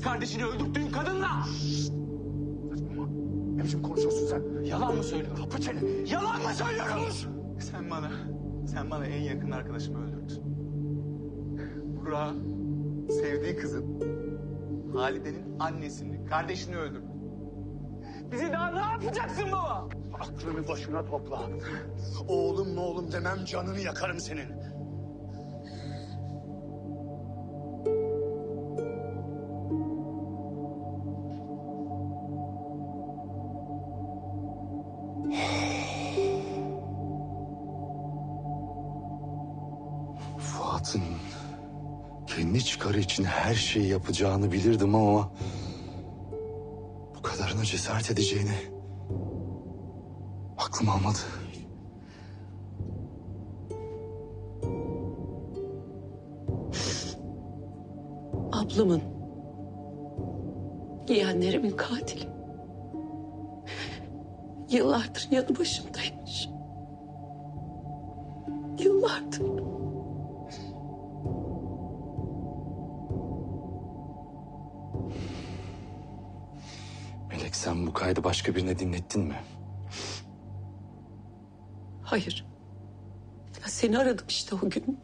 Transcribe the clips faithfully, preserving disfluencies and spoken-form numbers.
kardeşini öldürdüğün kadınla. Saçmalama. Ne biçim konuşuyorsun sen? Yalan mı söylüyorum? Kapa çeneni. Yalan mı söylüyorum? Sen bana, sen bana en yakın arkadaşımı öldürdün. Burak'ı, sevdiği kızın, Halide'nin annesini, kardeşini öldürdün. Bizi daha ne yapacaksın baba? Aklını başına topla. Oğlum mu oğlum demem, canını yakarım senin. Fuat'ın kendi çıkarı için her şeyi yapacağını bilirdim ama... bu kadarına cesaret edeceğini aklım almadı. Ablamın, yeğenlerimin katili. Yıllardır yanı başımdaymış. Yıllardır. Melek, sen bu kaydı başka birine dinlettin mi? Hayır. Ya seni aradım işte o gün.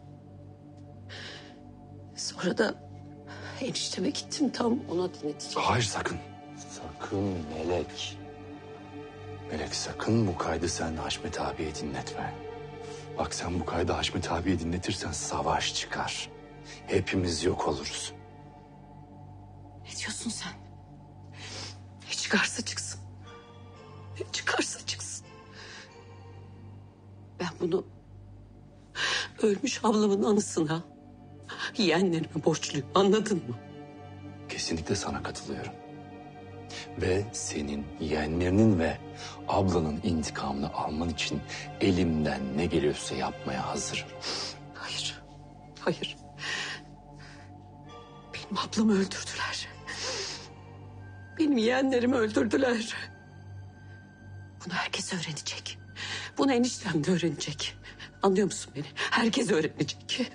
Sonra da enişteme gittim, tam ona dinleteceğim. Hayır, sakın. Sakın Melek. Melek, sakın bu kaydı sen Haşmet abiye dinletme. Bak, sen bu kaydı Haşmet abiye dinletirsen savaş çıkar. Hepimiz yok oluruz. Ne diyorsun sen? Ne çıkarsa çıksın. Ne çıkarsa çıksın. Ben bunu ölmüş ablamın anısına, yeğenlerime borçluyum, anladın mı? Kesinlikle sana katılıyorum. Ve senin yeğenlerinin ve ablanın intikamını alman için elimden ne geliyorsa yapmaya hazırım. Hayır, hayır. Benim ablamı öldürdüler. Benim yeğenlerimi öldürdüler. Bunu herkes öğrenecek. Bunu eniştem de öğrenecek. Anlıyor musun beni? Herkes öğrenecek.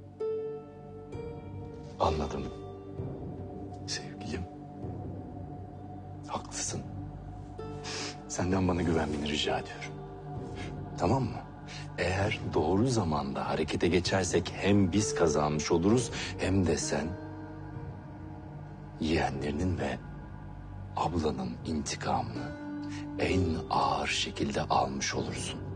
Anladım. Sevgilim. Haklısın. Senden bana güvenmeni rica ediyorum. Tamam mı? Eğer doğru zamanda harekete geçersek hem biz kazanmış oluruz hem de sen yeğenlerinin ve ablanın intikamını en ağır şekilde almış olursun.